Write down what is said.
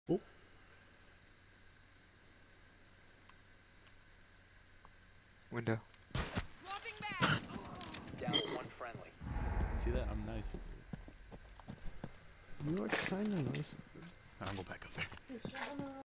Oh. Window. Swapping back. Down to one friendly. See that? I'm nice with you. You are kinda nice. I'll go back up there.